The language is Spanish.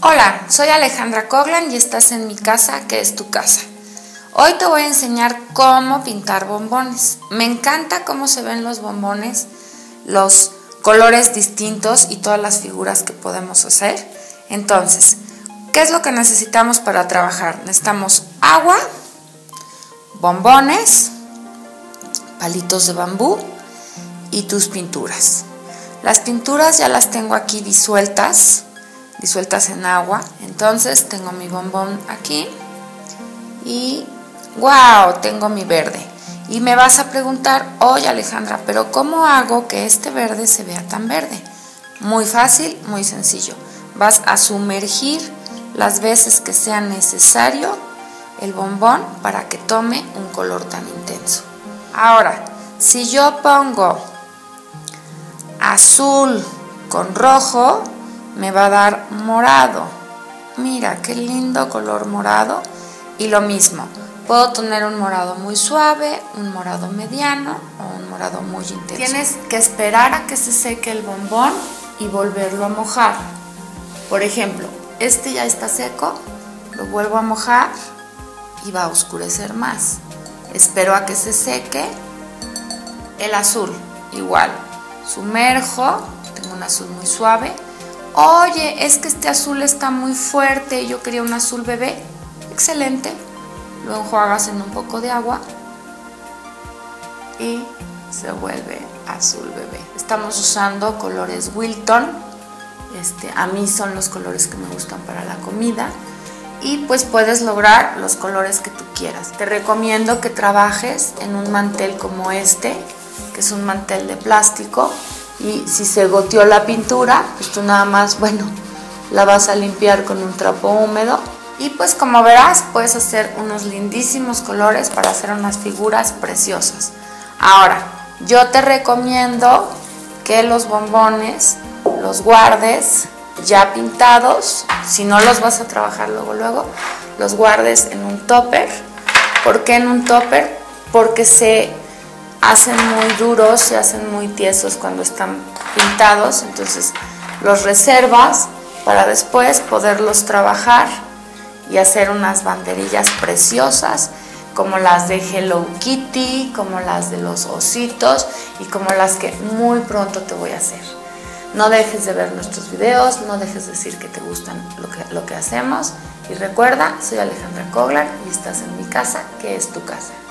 Hola, soy Alejandra Coglan y estás en mi casa, que es tu casa. Hoy te voy a enseñar cómo pintar bombones. Me encanta cómo se ven los bombones, los colores distintos y todas las figuras que podemos hacer. Entonces, ¿qué es lo que necesitamos para trabajar? Necesitamos agua, bombones, palitos de bambú y tus pinturas. Las pinturas ya las tengo aquí disueltas en agua. Entonces tengo mi bombón aquí y wow, tengo mi verde. Y me vas a preguntar, oye Alejandra, pero ¿cómo hago que este verde se vea tan verde? Muy fácil, muy sencillo. Vas a sumergir las veces que sea necesario el bombón para que tome un color tan intenso. Ahora, si yo pongo azul con rojo, me va a dar morado. Mira qué lindo color morado. Y lo mismo, puedo tener un morado muy suave, un morado mediano o un morado muy intenso. Tienes que esperar a que se seque el bombón y volverlo a mojar. Por ejemplo, este ya está seco, lo vuelvo a mojar y va a oscurecer más. Espero a que se seque. El azul, igual, sumerjo, tengo un azul muy suave. Oye, es que este azul está muy fuerte, yo quería un azul bebé. Excelente, lo enjuagas en un poco de agua y se vuelve azul bebé. Estamos usando colores Wilton, a mí son los colores que me gustan para la comida. Y pues puedes lograr los colores que tú quieras. Te recomiendo que trabajes en un mantel como este, que es un mantel de plástico. Y si se goteó la pintura, pues tú nada más, la vas a limpiar con un trapo húmedo. Y pues como verás, puedes hacer unos lindísimos colores para hacer unas figuras preciosas. Ahora, yo te recomiendo que los bombones los guardes ya pintados. Si no los vas a trabajar luego, los guardes en un topper. ¿Por qué en un topper? Porque se hacen muy duros, se hacen muy tiesos cuando están pintados, entonces los reservas para después poderlos trabajar y hacer unas banderillas preciosas como las de Hello Kitty, como las de los ositos y como las que muy pronto te voy a hacer. No dejes de ver nuestros videos, no dejes de decir que te gustan lo que hacemos y recuerda, soy Alejandra Coglan y estás en mi casa, que es tu casa.